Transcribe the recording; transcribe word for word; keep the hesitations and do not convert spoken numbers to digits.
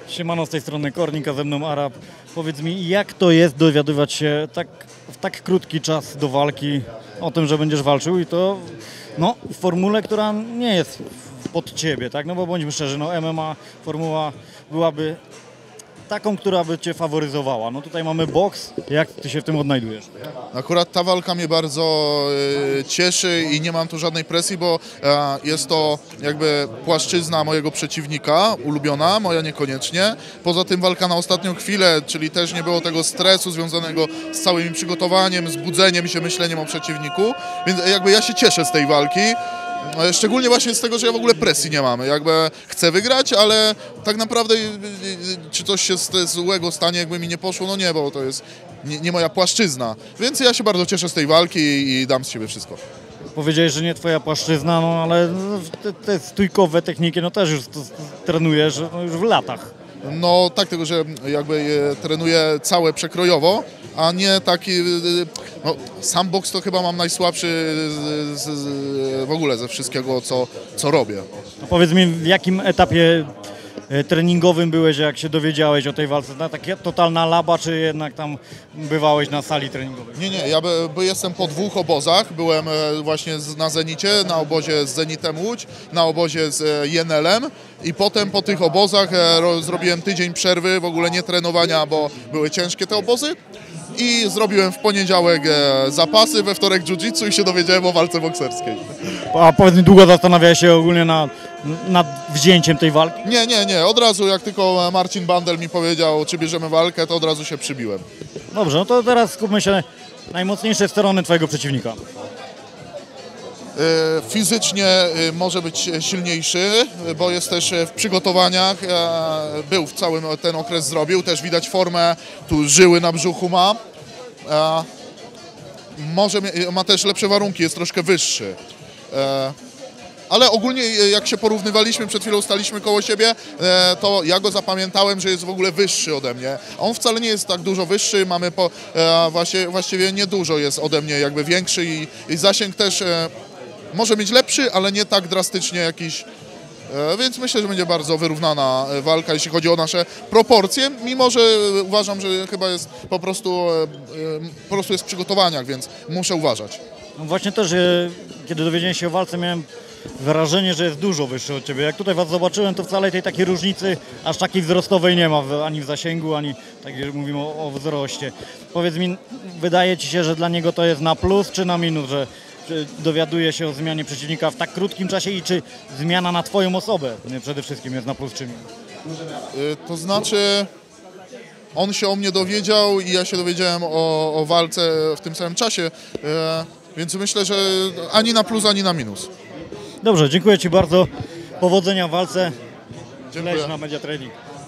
Siemano, z tej strony Kornik, a ze mną Arab. Powiedz mi, jak to jest dowiadywać się tak, w tak krótki czas do walki o tym, że będziesz walczył i to no, w formule, która nie jest pod ciebie, tak? No bo bądźmy szczerzy, no M M A formuła byłaby taką, która by cię faworyzowała. No tutaj mamy boks. Jak ty się w tym odnajdujesz? Akurat ta walka mnie bardzo y, cieszy i nie mam tu żadnej presji, bo e, jest to jakby płaszczyzna mojego przeciwnika, ulubiona, moja niekoniecznie. Poza tym walka na ostatnią chwilę, czyli też nie było tego stresu związanego z całym przygotowaniiem, z budzeniem się, myśleniem o przeciwniku. Więc jakby ja się cieszę z tej walki. Szczególnie właśnie z tego, że ja w ogóle presji nie mam. Jakby chcę wygrać, ale tak naprawdę czy coś się złego stanie, jakby mi nie poszło, no nie, bo to jest nie, nie moja płaszczyzna. Więc ja się bardzo cieszę z tej walki i dam z siebie wszystko. Powiedziałeś, że nie twoja płaszczyzna, no ale te, te stójkowe techniki, no też już to, to trenujesz no, już w latach. No tak, tylko że jakby trenuję całe przekrojowo, a nie taki, no sam boks to chyba mam najsłabszy z, z, w ogóle ze wszystkiego, co, co robię. No powiedz mi, w jakim etapie treningowym byłeś, jak się dowiedziałeś o tej walce? Na taka totalna laba, czy jednak tam bywałeś na sali treningowej? Nie, nie, ja by, by jestem po dwóch obozach. Byłem właśnie na Zenicie, na obozie z Zenitem Łódź, na obozie z Jenelem i potem po tych obozach zrobiłem tydzień przerwy, w ogóle nie trenowania, bo były ciężkie te obozy. I zrobiłem w poniedziałek zapasy, we wtorek jiu-jitsu i się dowiedziałem o walce bokserskiej. A powiedz mi, długo zastanawiałeś się ogólnie nad, nad wzięciem tej walki? Nie, nie, nie. Od razu jak tylko Marcin Bandel mi powiedział, czy bierzemy walkę, to od razu się przybiłem. Dobrze, no to teraz skupmy się na najmocniejsze strony twojego przeciwnika. Fizycznie może być silniejszy, bo jest też w przygotowaniach, był w całym ten okres zrobił, też widać formę, tu żyły na brzuchu ma. Może ma też lepsze warunki, jest troszkę wyższy. Ale ogólnie jak się porównywaliśmy, przed chwilą staliśmy koło siebie, to ja go zapamiętałem, że jest w ogóle wyższy ode mnie. On wcale nie jest tak dużo wyższy, mamy po, właśnie, właściwie niedużo jest ode mnie jakby większy i, i zasięg też może mieć lepszy, ale nie tak drastycznie jakiś, więc myślę, że będzie bardzo wyrównana walka, jeśli chodzi o nasze proporcje, mimo że uważam, że chyba jest po prostu, po prostu jest w przygotowaniach, więc muszę uważać. No właśnie też, kiedy dowiedziałem się o walce, miałem wrażenie, że jest dużo wyższy od ciebie. Jak tutaj was zobaczyłem, to wcale tej takiej różnicy aż takiej wzrostowej nie ma, ani w zasięgu, ani tak jak mówimy o, o wzroście. Powiedz mi, wydaje ci się, że dla niego to jest na plus czy na minus, że dowiaduje się o zmianie przeciwnika w tak krótkim czasie i czy zmiana na twoją osobę przede wszystkim jest na plus czy minus? To znaczy, on się o mnie dowiedział i ja się dowiedziałem o, o walce w tym samym czasie, więc myślę, że ani na plus, ani na minus. Dobrze, dziękuję ci bardzo. Powodzenia w walce. Dziękuję. Leć na Media Training.